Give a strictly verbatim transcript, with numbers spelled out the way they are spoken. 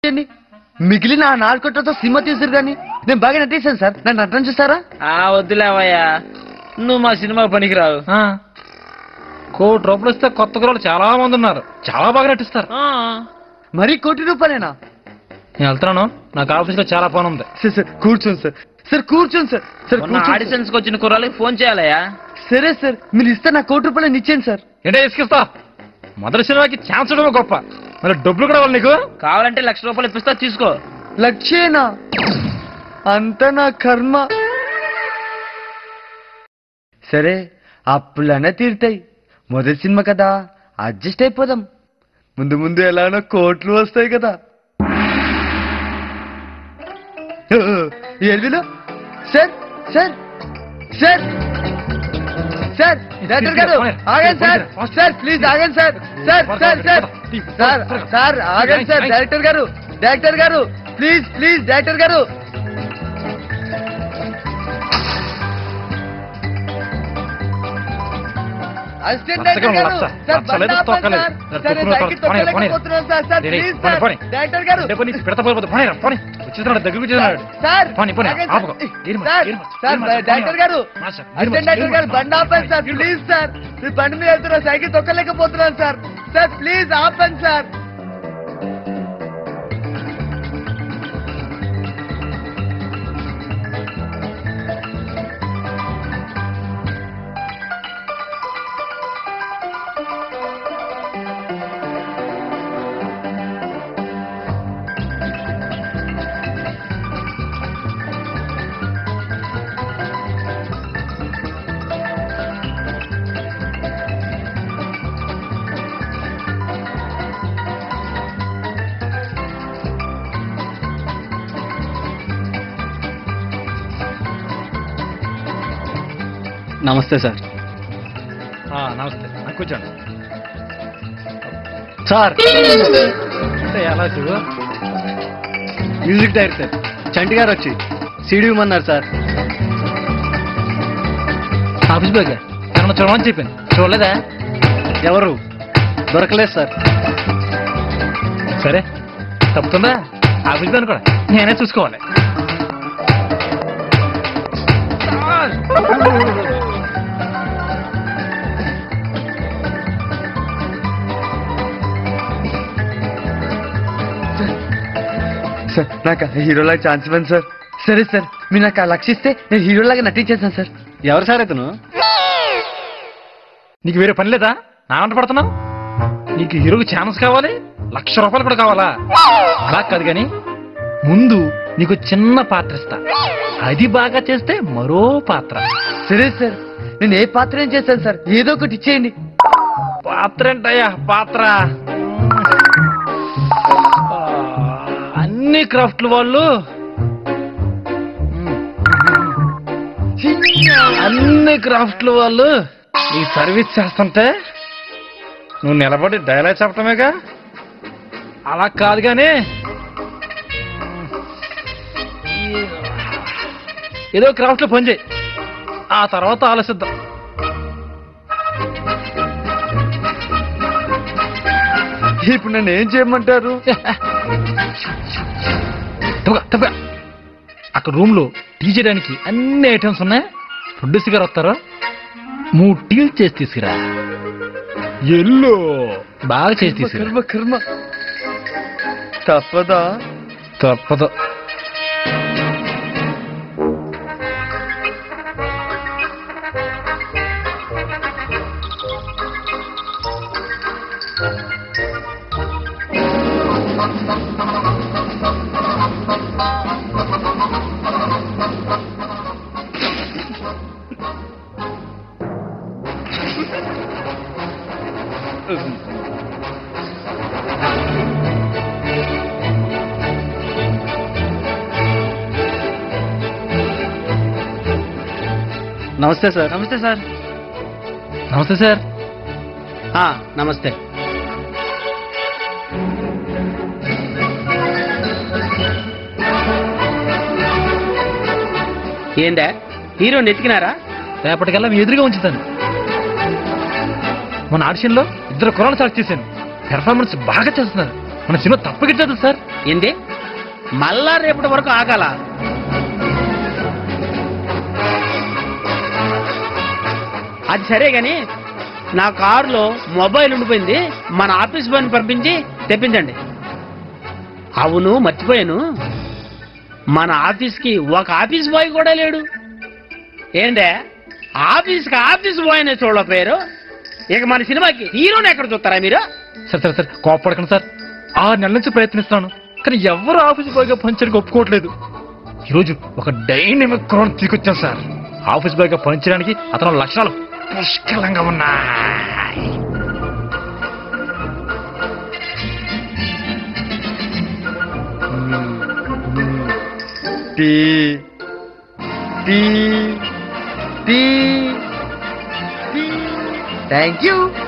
మిగిలిన ఆ నాలుగుతో సినిమా తీసారు కానీ నేను బాగా నటిస్తాను సార్. నన్ను నటన చూస్తారా? వద్దులేవయ్యా, నువ్వు మా సినిమా పనికిరావు. కోటి రూపాయలు ఇస్తే కొత్త కుర్రాళ్ళు చాలా మంది ఉన్నారు, చాలా బాగా నటిస్తారు. మరీ కోటి రూపాయలేనా? నేను వెళ్తున్నాను, నాకు ఆఫీస్ లో చాలా పని ఉంది. సార్ సార్ కూర్చోండి సార్. సార్ కూర్చోండి సార్. సార్ ఆడిషన్స్ కి వచ్చిన కుర్రాళ్ళకి ఫోన్ చేయాలయ్యా. సరే సార్, మీరు ఇస్తే నా కోటి రూపాయలు ఇచ్చేయండి సార్. ఏంటో ఇసుకిస్తా? మొదటి సినిమాకి ఛాన్స్ ఇవ్వడం గొప్ప, మరి డబ్బులు కూడా నీకు కావాలంటే లక్ష రూపాయలు ఇప్పిస్తా, తీసుకో. లక్షేనా? అంత నా కర్మ. సరే, అప్పులనే తీరుతాయి. మొదటి సినిమా కదా, అడ్జస్ట్ అయిపోదాం. ముందు ముందు ఎలానో కోట్లు వస్తాయి కదా. ఎల్విలో sir sir sir sir director గారు ఆగండి సార్. సార్ ప్లీజ్ ఆగండి sir. Sir sir sir sir sir ఆగండి సార్. డైరెక్టర్ గారు డైరెక్టర్ గారు ప్లీజ్ ప్లీజ్ డైరెక్టర్ గారు. అసిస్టెంట్ డైరెక్టర్ గారు సార్ బండి ఆపండి సార్. సార్ నేను సైకిల్ తొక్కలేకపోతున్నాను sir. Sir please sir director గారు. సార్ సార్ డైరెక్టర్ గారు అసిస్టెంట్ డైరెక్టర్ గారు బండి ఆపండి సార్ ప్లీజ్ సార్. మీ బండి మీద వెళ్తున్నా, సైకిల్ తొక్కలేకపోతున్నాను సార్. సార్ ప్లీజ్ ఆపండి సార్. నమస్తే సార్. నమస్తే, కూర్చోండి సార్. ఎలా చూడు, మ్యూజిక్ డైరెక్టర్ చంటి గారు వచ్చి సీడీ ఇవ్వమన్నారు సార్. ఆఫీస్ బాయ్ గారు ఏమన్నా చూడమని చెప్పాను, చూడలేదా? ఎవరు దొరకలేదు సార్. సరే, తప్పుతుందా? ఆఫీస్ బాయ్ కూడా నేనే చూసుకోవాలి. సార్ నాకు హీరోలాగా ఛాన్స్ ఇవ్వండి సార్. సరే సార్, మీరు నాకు ఆ లక్షిస్తే నేను హీరోలాగా నటించేస్తాను సార్. ఎవరు సార్ ఇతను? నీకు వేరే పని లేదా? నా వెంట పడుతున్నావు? నీకు హీరోకి ఛాన్స్ కావాలి, లక్ష రూపాయలు కూడా కావాలా? అలా కాదు కానీ ముందు నీకు చిన్న పాత్ర ఇస్తా, అది బాగా చేస్తే మరో పాత్ర. సరే సార్, నేను ఏ పాత్ర ఏం చేస్తాను సార్, ఏదో ఒకటి ఇచ్చేయండి. పాత్ర ఏంటయ్యా పాత్ర? అన్ని క్రాఫ్ట్ల వాళ్ళు అన్ని క్రాఫ్ట్ల వాళ్ళు ఈ సర్వీస్ చేస్తుంటే నువ్వు నిలబడి డైలాగ్ చెప్పటమేగా. అలా కాదు కానీ ఏదో క్రాఫ్ట్ లో పనిచేయి, ఆ తర్వాత ఆలోచిద్దాం. ఇప్పుడు నన్ను ఏం చేయమంటారు? అక్కడ రూమ్ లో టీ చేయడానికి అన్ని ఐటమ్స్ ఉన్నాయి. ప్రొడ్యూసర్ గారు వస్తారా, మూడు టీలు చేసి తీసుకురా. ఎల్లో బాగా చేసి తీసుకురా. కర్మ కర్మ తప్పదా? తప్పదు. నమస్తే సార్. నమస్తే సార్. నమస్తే సార్. నమస్తే. ఏందా హీరో నెతికినారా? రేపటికల్లా మీ ఎదురుగా ఉంచుతాను. మన ఆడిషన్ లో ఇద్దరు కుర్రాళ్ళు సెలెక్ట్ చేశాను, పెర్ఫార్మెన్స్ బాగా చేస్తున్నారు. మన సినిమా తప్పకిట్టదు సార్. ఏంది మళ్ళా రేపటి వరకు ఆగాల? అది సరే గాని నా కారులో మొబైల్ ఉండిపోయింది, మన ఆఫీస్ బాయ్ని పంపించి తెప్పించండి. అవును మర్చిపోయాను, మన ఆఫీస్కి ఒక ఆఫీస్ బాయ్ కూడా లేడు. ఏంటే ఆఫీస్కి ఆఫీస్ బాయ్ అనే చూడలేకపోయారు, ఇక మన సినిమాకి హీరోని ఎక్కడ చూస్తారా మీరు? సరే సరే సరే కోపడకండి సార్. ఆరు నెలల నుంచి ప్రయత్నిస్తాను, కానీ ఎవరు ఆఫీస్ బాయ్గా పనిచేయడానికి ఒప్పుకోవట్లేదు. ఈరోజు ఒక డైనమిక్ క్రౌన్ తీసుకొచ్చాను సార్. ఆఫీస్ బాయ్గా పనిచేయడానికి అతను లక్షణాలు పుష్కలంగా ఉన్నాయి. Tea tea tea thank you.